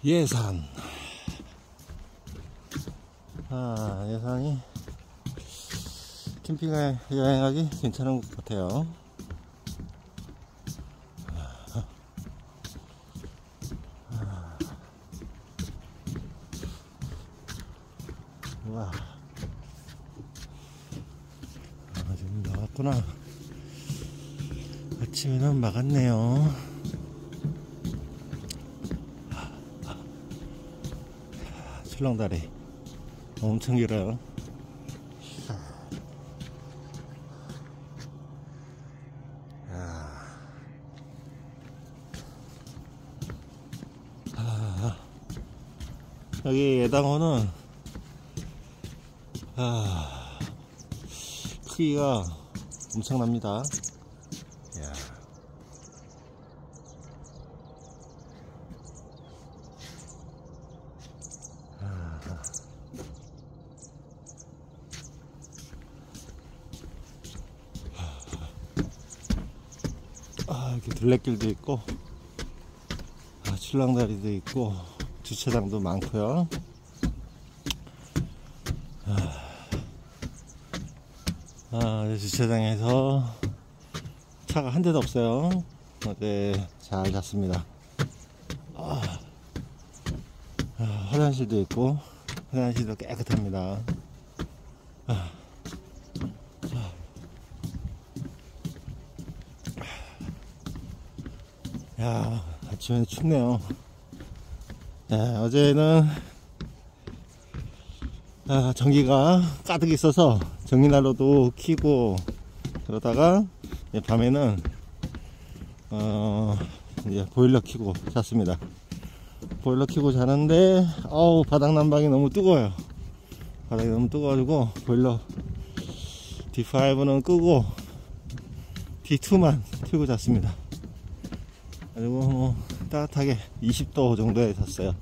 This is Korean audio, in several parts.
예산. 예산이 캠핑에 여행하기 괜찮은 것 같아요. 와, 지금 나왔구나. 아침에는 막았네요. 출렁다리 엄청 길어요. 여기 예당호는 크기가 엄청납니다. 이렇게 둘레길도 있고, 출렁다리도 있고, 주차장도 많고요. 주차장에서 차가 한 대도 없어요. 어제 잘 잤습니다. 화장실도 있고, 화장실도 깨끗합니다. 아침에 춥네요. 어제는 전기가 가득 있어서 전기난로도 켜고 그러다가 밤에는 이제 보일러 켜고 잤습니다. 보일러 켜고 자는데 바닥 난방이 너무 뜨거워요. 바닥이 너무 뜨거워가지고 보일러 D5는 끄고 D2만 틀고 잤습니다. 그리고 따뜻하게 20도 정도에 잤어요.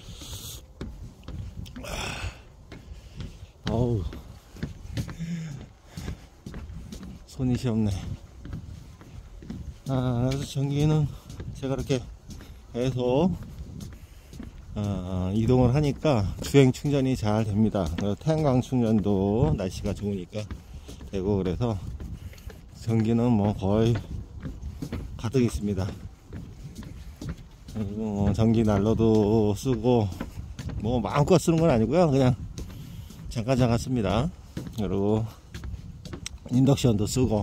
손이 시렵네. 그래서 전기는 제가 이렇게 계속 이동을 하니까 주행 충전이 잘 됩니다. 태양광 충전도 날씨가 좋으니까 되고, 그래서 전기는 뭐 거의 가득 있습니다. 그리고 전기 난로도 쓰고, 뭐 마음껏 쓰는 건 아니고요, 그냥 잠깐 씁니다. 그리고 인덕션도 쓰고,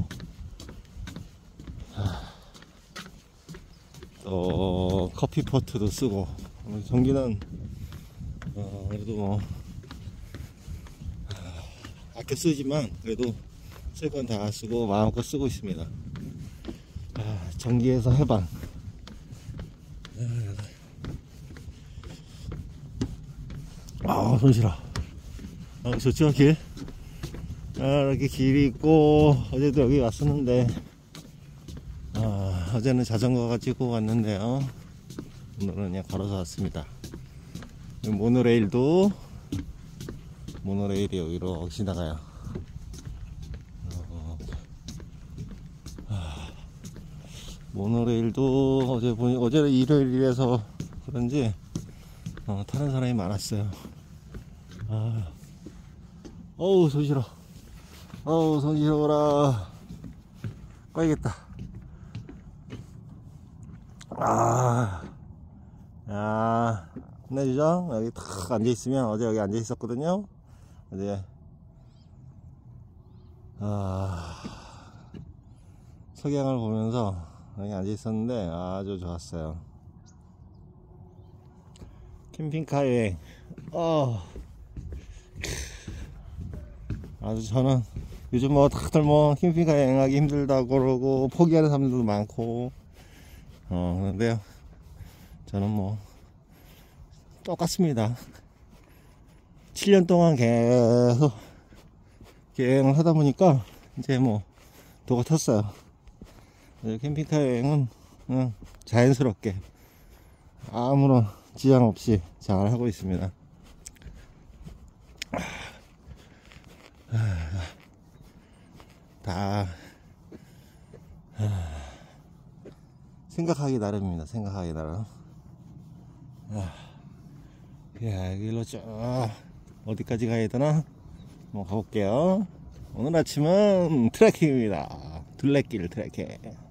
또 커피포트도 쓰고. 전기는 그래도 뭐 아껴 쓰지만 그래도 쓸 건 다 쓰고 마음껏 쓰고 있습니다. 전기에서 해방. 손 시려. 좋죠, 길? 이렇게 길이 있고, 어제도 여기 왔었는데, 어제는 자전거 가지고 왔는데요, 오늘은 그냥 걸어서 왔습니다. 모노레일이 여기로 지나가요. 모노레일도 어제는 일요일이라서 그런지 타는 사람이 많았어요. 손 시려. 손 시려라. 꺼야겠다. 끝내주죠? 여기 탁 앉아있으면, 어제 여기 앉아있었거든요? 어제, 석양을 보면서 여기 앉아있었는데 아주 좋았어요. 캠핑카 여행. 아주 저는 요즘 다들 캠핑카 여행하기 힘들다고 그러고 포기하는 사람들도 많고, 그런데요, 저는 똑같습니다. 7년 동안 계속 여행을 하다 보니까 이제 도가 텄어요. 캠핑카 여행은 그냥 자연스럽게 아무런 지장 없이 잘 하고 있습니다. 다 생각하기 나름입니다. 생각하기 나름. 야, 여기로 쭉 어디까지 가야 되나? 한번 가볼게요. 오늘 아침은 트레킹입니다. 둘레길 트레킹.